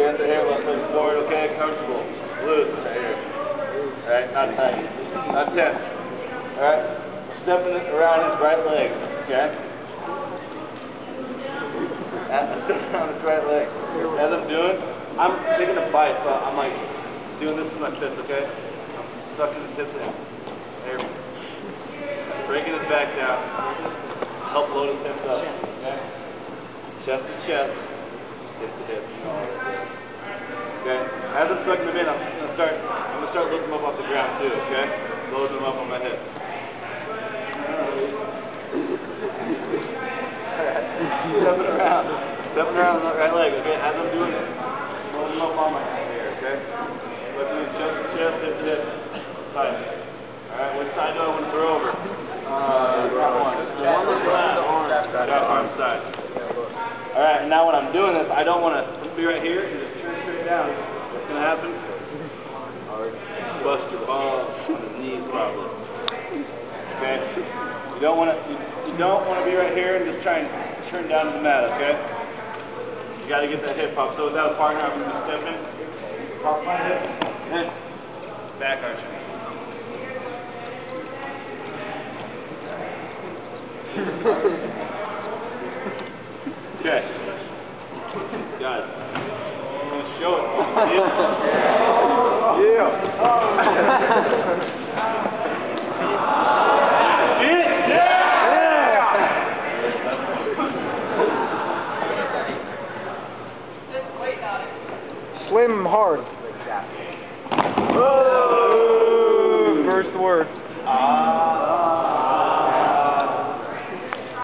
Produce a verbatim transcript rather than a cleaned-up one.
Center here, left leg forward, okay, comfortable. Loose, right here. Alright, not tight. Not tense. Alright, stepping around his right leg, okay? Stepping around his right leg. As I'm doing, I'm taking a bite, so I'm like doing this with my fist, okay? I'm sucking his hips in. There. Breaking his back down. Help load his hips up, okay? Chest to chest. Hip to hip. Okay. As I'm sucking them in, I'm gonna start. I'm gonna start lifting them up off the ground too. Okay. Loading them up on my hip. Stepping around. Stepping around on that right leg. Okay. As I'm doing it, loading them up on my hip here. Okay. Lifting his chest to chest, hip to hip. Tight. All right. Which side do I want to throw over? Uh, that one. The one that's around the arm. That arm side. Alright, now when I'm doing this, I don't want to be right here and just turn straight down. What's going to happen? Bust your balls on his knees probably. Okay? You don't want to you, you don't want to be right here and just try and turn down to the mat, okay? You got to get that hip pop. So without a partner, I'm going to step in, pop my hip, and back arch me. Okay. Got it. I'm going to show it. Yeah. Yeah. Yeah. Slim hard. Oh, first word.